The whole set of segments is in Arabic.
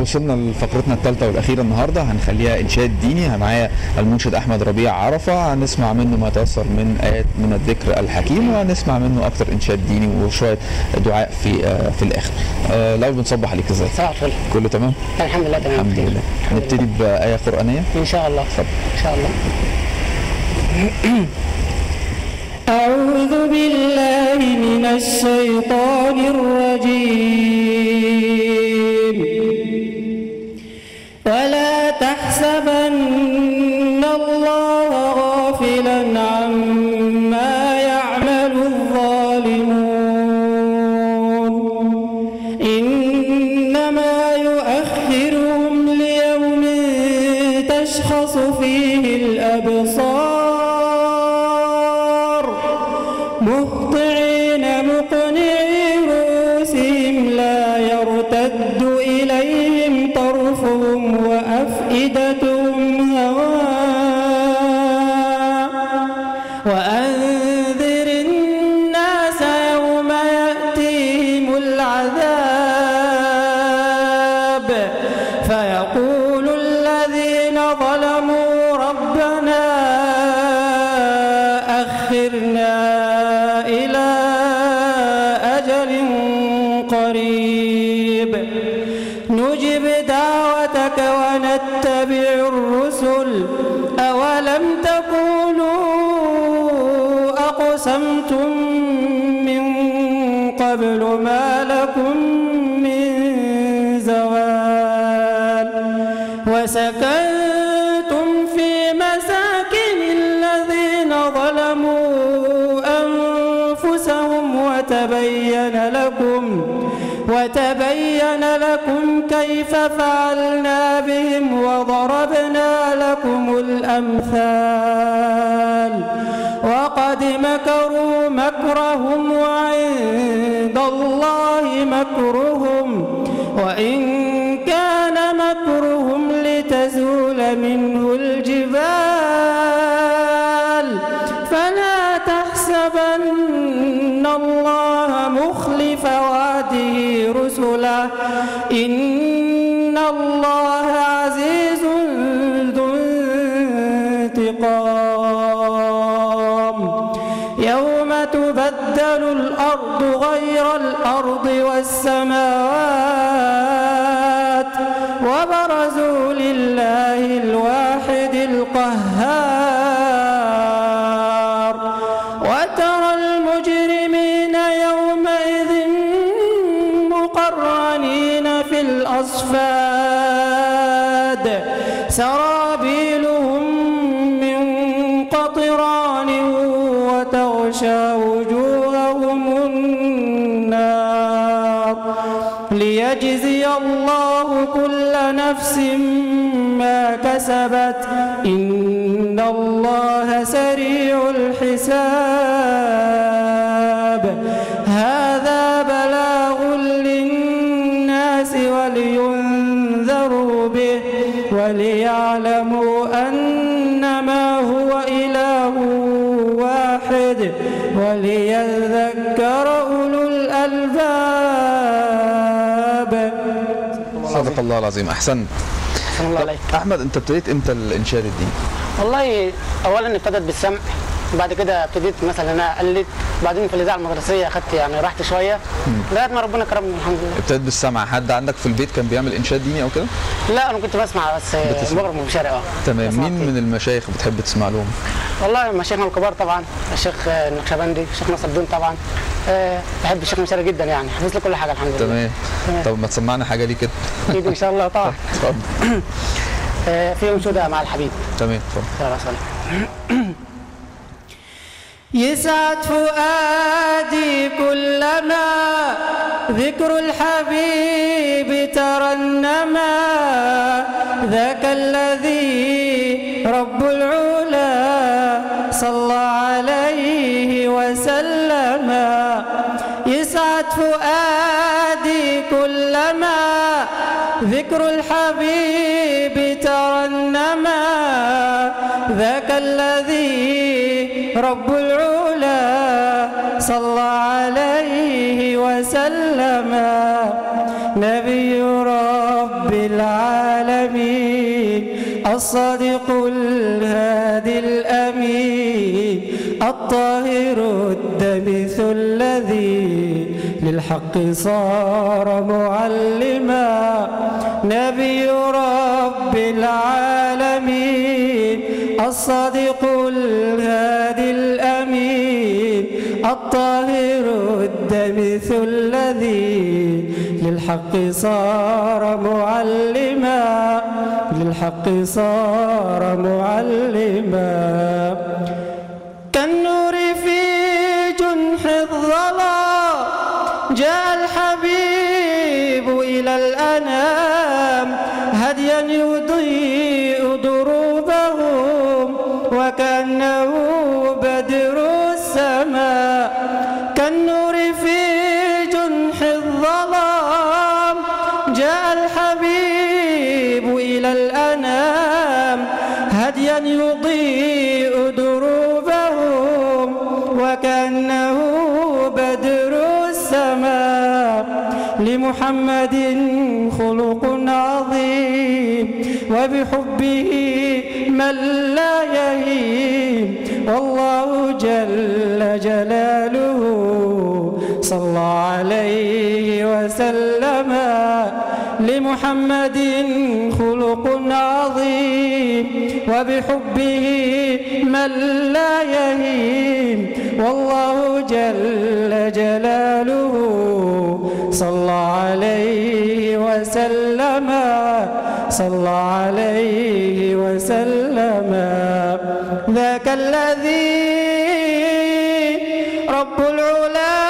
وصلنا لفقرتنا الثالثة والأخيرة النهاردة، هنخليها إنشاد ديني. معايا المنشد أحمد ربيع عرفة، هنسمع منه ما تيسر من آيات من الذكر الحكيم، وهنسمع منه أكتر إنشاد ديني وشوية دعاء في الآخر. الأول بنصبح عليك إزاي؟ صباح الفل. كله تمام؟ الحمد لله تمام. الحمد لله. نبتدي بآية قرآنية؟ إن شاء الله. اتفضل. إن شاء الله. أعوذ بالله من الشيطان الرجيم. ولا تحسبن الله غافلا عما يعمل الظالمون، إنما يؤخرهم ليوم تشخص فيه الأبصار مهطعين مقنعي رؤوسهم لا يرتد إليهم طرفهم وأفئدتهم هواء. وأنذر الناس يوم يأتيهم العذاب فيقول الذين ظلموا ربنا أخرنا إلى أجل قريب نجب دعوتك ونتبع الرسل أولم تكونوا أقسمتم من قبل ما لكم من زوال وسكنتم في مساكن الذين ظلموا أنفسهم وتبين لكم كيف فعلنا بهم وضربنا لكم الأمثال وقد مكروا مكرهم وعند الله مكرهم وإن كان مكرهم لتزول منه الجبال فلا تحسبن الله مخلف وعده رسله إن الله عزيز ذو انتقام. يوم تبدل الأرض غير الأرض والسماوات وبرزوا لله الواحد القهار وترى المجرمين يومئذ مقرنين في الأصفاد سرابيلهم من قطران وتغشى وجوههم النار ليجزي الله كل نفس ما كسبت إن الله سريع الحساب. هذا بلاغ للناس ولينذروا به وليعلموا أنما هو إله واحد وليذكر أولو الألباب. صدق الله العظيم. أحسنت. أحسن الله عليك. أحمد، أنت ابتديت إمتى الإنشاد الديني؟ والله أولا ابتدت بالسمع، بعد كده ابتديت مثلا أنا أقلد، بعدين في الإذاعة المدرسية أخدت يعني راحت شوية لغاية ما ربنا كرمني الحمد لله. ابتديت بالسمع. حد عندك في البيت كان بيعمل إنشاد ديني أو كده؟ لا أنا كنت بسمع بس بغرب مبشرة. تمام. مين من المشايخ بتحب تسمع لهم؟ والله مشايخنا الكبار طبعا، الشيخ النقشبندي، الشيخ نصر الدين طبعا. بحب الشيخ مشاري جدا يعني، حافظ له كل حاجة الحمد لله. تمام. طب ما تسمعنا حاجة ليه كده؟ أكيد إن شاء الله طبعا. اتفضل. في أنشودة مع الحبيب. تمام اتفضل. يسعد فؤادي كلما ذكر الحبيب ترنما ذاك الذي رب العلا صلى عليه وسلم. يسعد فؤادي كلما ذكر الحبيب ترنما ذاك الذي رب العلا صلى عليه وسلم. نبي رب العالمين الصادق الهادي الأمين الطاهر الدبث الذي للحق صار معلما نبي رب العالمين الصادق الهادي الأمين الطاهر الدبث الذي للحق صار معلما للحق صار معلما كالنور في جنح الظلام جاء الحبيب إلى الأنام هديا يضيء دروبهم وكأنه بدر السماء كالنور في جنح الظلام جاء الحبيب إلى الأنام هديا يضيء دروبهم وكأنه بدر السماء لمحمد خلق عظيم وبحبه من لا يهيم والله جل جلاله صلى عليه وسلم لمحمد خلق عظيم وبحبه من لا يهيم والله جل جلاله صلى عليه وسلم صلى عليه وسلم ذاك الذي رب العلا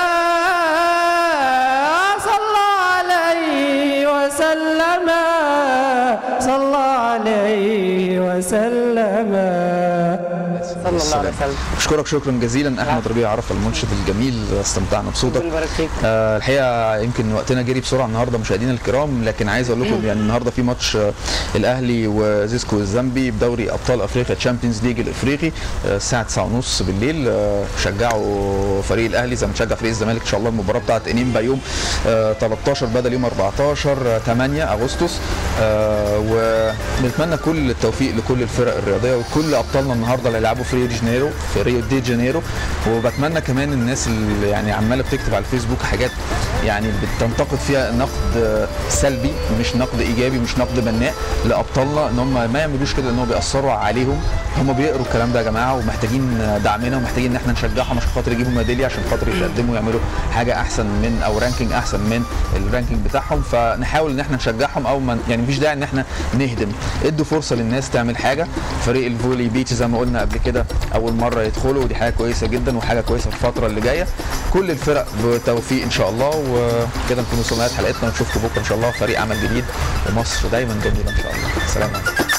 صلى عليه وسلم صلى عليه وسلم صلى الله عليه وسلم. اشكرك شكرا جزيلا احمد ربيع عرفة المنشد الجميل، استمتعنا بصوتك. الحقيقه يمكن وقتنا جري بسرعه النهارده مشاهدينا الكرام، لكن عايز اقول لكم يعني النهارده في ماتش الاهلي وزيسكو الزامبي بدوري ابطال افريقيا تشامبيونز ليج الافريقي الساعه 9:30 بالليل. شجعوا فريق الاهلي زي ما تشجع فريق الزمالك ان شاء الله. المباراه بتاعت انيمبا يوم 13 بدل يوم 14 8 اغسطس، ونتمنى كل التوفيق لكل الفرق الرياضيه وكل ابطالنا النهارده اللي هيلعبوا في ريو دي جانيرو. وبتمنى كمان الناس اللي يعني عماله بتكتب على الفيسبوك حاجات يعني بتنتقد فيها نقد سلبي مش نقد ايجابي مش نقد بناء لابطالنا، ان هم ما يعملوش كده، ان هم بيأثروا عليهم. هم بيقروا الكلام ده يا جماعه ومحتاجين دعمنا ومحتاجين ان احنا نشجعهم عشان خاطر يجيبوا ميداليه، عشان خاطر يقدموا يعملوا حاجه احسن من او رانكينج احسن من الرانكينج بتاعهم. فنحاول ان احنا نشجعهم او يعني مفيش داعي ان احنا نهدم. ادوا فرصه للناس تعمل حاجه. فريق الفولي بيتش زي ما قلنا قبل كده اول مره يدخلوا، ودي حاجه كويسه جدا وحاجه كويسه في الفتره اللي جايه. كل الفرق بتوفيق ان شاء الله. وكده نكون وصلنا لحلقتنا ونشوفكم بكره ان شاء الله فريق عمل جديد ومصر دايما جميله ان شاء الله. سلام عليكم.